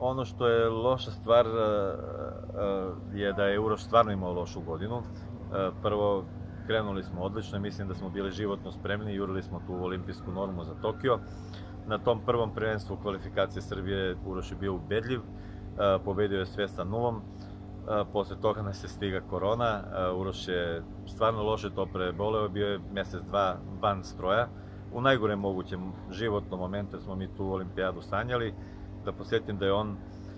Ono što je loša stvar je da je Uroš stvarno imao lošu godinu. Prvo, krenuli smo odlično i mislim da smo bili životno spremni i jurili smo tu olimpijsku normu za Tokio. Na tom prvom prvenstvu kvalifikacije Srbije Uroš je bio ubedljiv, pobedio je sve sa nulom. Posle toga nas je stiga korona, Uroš je stvarno loše to preboleo, bio je mesec, dva van stroja. U najgorem mogućem životnom momentu smo mi tu olimpijadu sanjali. Da posjetim da je on,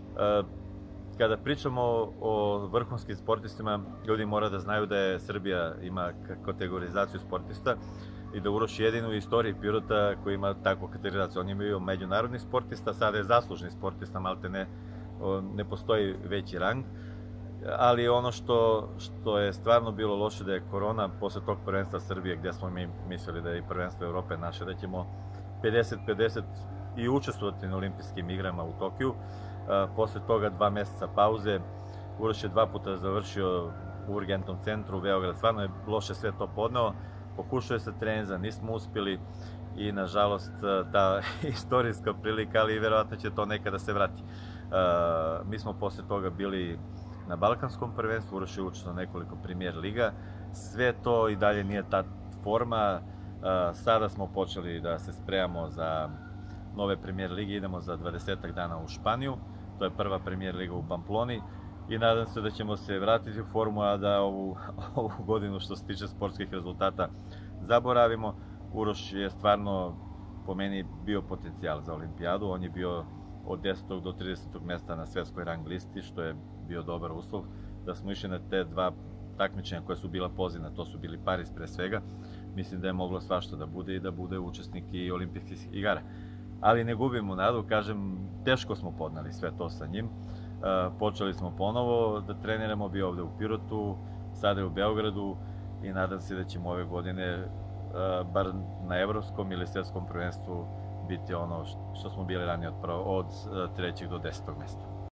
kada pričamo o vrhunskim sportistima, ljudi mora da znaju da je Srbija ima kategorizaciju sportista i da Uroš je jedini u istoriji Pirota koji ima takvu kategorizaciju. On je bio međunarodni sportista, sada je zaslužni sportista, malte ne postoji veći rang. Ali ono što je stvarno bilo loše da je korona posle tog prvenstva Srbije, gdje smo mi mislili da je i prvenstvo Evrope naše, da ćemo 50-50 i učestvovati na olimpijskim igrama u Tokiju. Posle toga 2 meseca pauze, Uroš je 2 puta završio u urgentnom centru u Beograd, stvarno je loše sve to podneo, pokušao je sa trenza, nismo uspjeli i nažalost ta istorijska prilika, ali verovatno će to nekada se vrati. Mi smo posle toga bili na balkanskom prvenstvu, Uroš je učestvovao nekoliko premier liga, sve to i dalje nije ta forma. Sada smo počeli da se spremamo za nove premier lige, idemo za 20 dana u Španiju, to je prva premier liga u Pamploni i nadam se da ćemo se vratiti u formu, a da ovu godinu što se tiče sportskih rezultata zaboravimo. Uroš je stvarno po meni bio potencijal za olimpijadu, on je bio od 10. do 30. mesta na svetskoj rang listi, što je bio dobar uslov. Da smo išli na te 2 takmičenja koja su bila pozivna, to su bili Pariz pre svega, mislim da je moglo svašta da bude i da bude učesnik i olimpijskih igara. Ali ne gubimo nadu, kažem, teško smo podnali sve to sa njim. Počeli smo ponovo da treniramo, bio ovde u Pirotu, sada je u Beogradu i nadam se da ćemo ove godine, bar na evropskom ili svetskom prvenstvu, biti ono što smo bili ranije od 3. do 10. mesta.